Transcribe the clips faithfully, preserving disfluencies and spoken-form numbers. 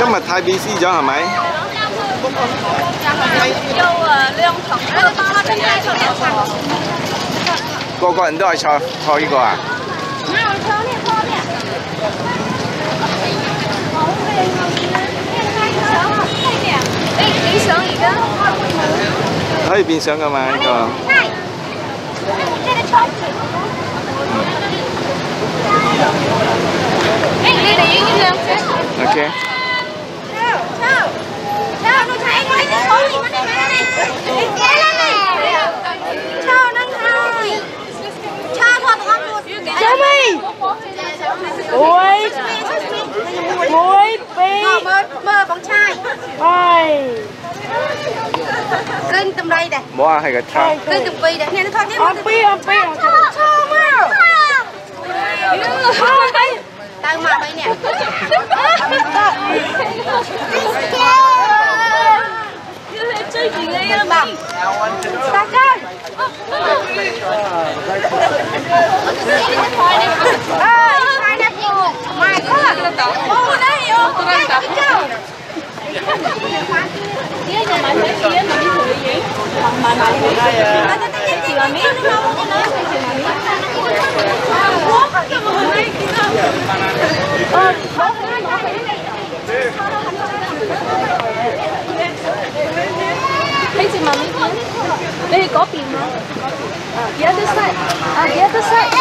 今日太 busy 咗係咪？個個人都係坐坐呢個啊？ 可以變相㗎嘛呢個？ OK。 Muối muối bí mơ bóng chai ơi cân tầm đây này bố hay cái chai cân tầm pi này nó thôi chứ ông pi ông pi cho mà tao mà đây nè chơi gì nghe bằng ta coi mai có là ô đây ô đây cái châu kia nhà máy mới kia mà đi thử gì mà mà ta ta ta chỉ là mấy nó đâu nó quá cái mùi này ơ thấy chị mà mấy kia đây có pin mà the other side à the other side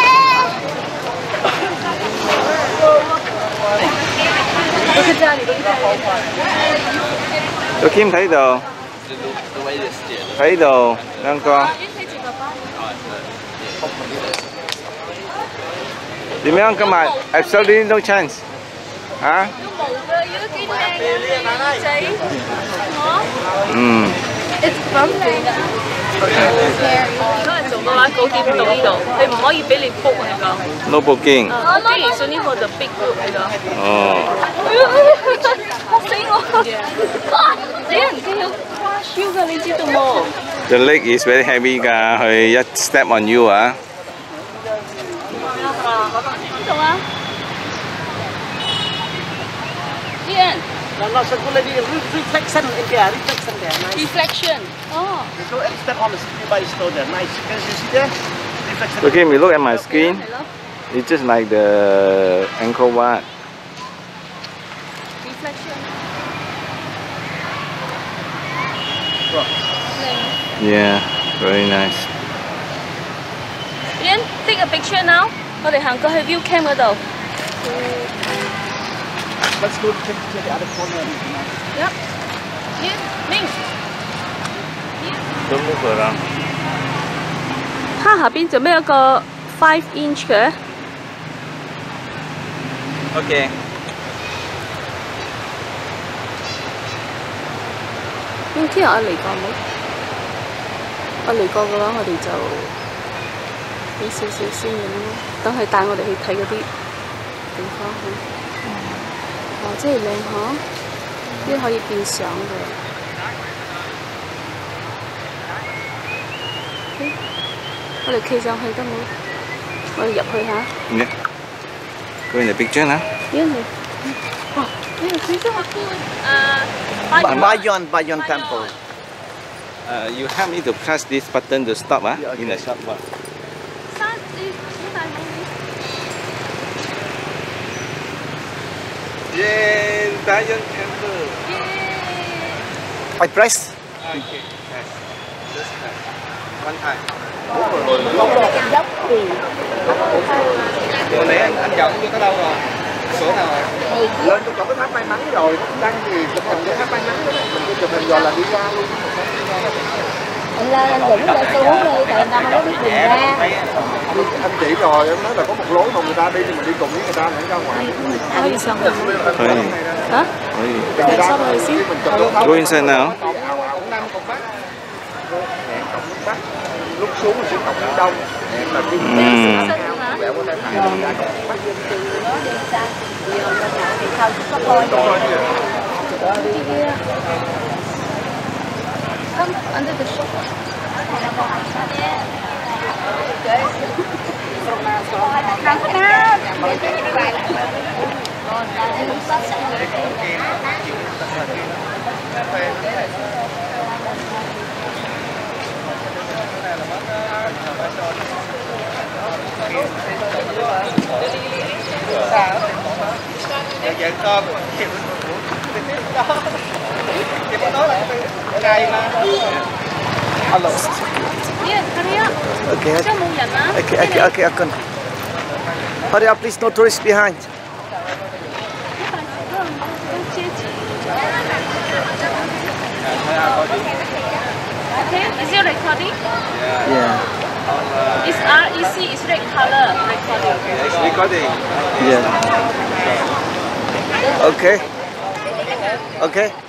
Tôi Kim thấy đồ, thấy đồ, đang con. Điểm樣cơ mà absolutely no chance, hả? Ừ. It's bumpy. 嗰日做嘅話，九點到呢度，你唔可以俾你 book 嚟㗎。 No booking。 我既然信呢個就 big group 嚟㗎。 哦。 嚇死我！死人哋有 crush you 㗎，你知道冇 ？The leg is very heavy 㗎，佢一 step on you 啊。 邊度啊？Ian。 No, no, so good lady, reflection in there, reflection there, nice. Reflection. Oh. There's no any step on the screen by stone there, nice. Can you see there? Reflection. Okay, we look at my screen. It's just like the Angkor Wat. Reflection. Yeah, very nice. Ian, take a picture now. 我哋行過去 view cam 嗰度。 Let's go to the other corner. Yep. Ian, Ming. 都冇佢啦。 它下邊做咩有個 five inch 嘅 ？OK。 邊天我嚟過冇？我嚟過嘅話，我哋就俾少少先咁咯。等佢帶我哋去睇嗰啲地方去。 哦，真係靚嗬！呢可以變相嘅。我哋企上去得冇？我哋入去下。 Yeah. Go in the picture now. Yeah. 哇！呢個企咗好高啊！誒 Bayon, Bayon Temple. Uh, you help me to press this button to stop, ah, Yeah, okay. in a short while. 山你好大冇你。 Yeah, Bayon Temple. I press. Okay, yes. Just press. One time. dốc thì Vừa nãy anh anh chọn chưa có đâu rồi? Số nào rồi? Lên tôi chọn cái tháp may mắn rồi, đăng thì chụp hình cái tháp may mắn rồi. Mình cứ chụp hình rồi là đi ra luôn. anh lên anh dẫn lên tôi muốn đi tại người ta không có biết đường ra. Anh chỉ rồi, em nói là có một lối mà người ta đi thì mình đi cùng với người ta để ra ngoài. 可以上去。 可以。 嚇？ 可以。 Người ta rồi xíu. mình chụp cái tháp. Go inside now. Lúc xuống mình sẽ cộng đông. Em là cái Mm. quẹo qua tay phải ra cộng bắc. Come under the shop. Giờ con chịu đó thì có nói là ngày mà Hello. Yeah, hurry up. Okay. Cho một lần á. Okay, okay, okay, I can. Hurry up, please. No tourists behind. Okay, is it recording? Yeah. It's R E C, it's red color recording. recording. Yeah. Okay. Okay.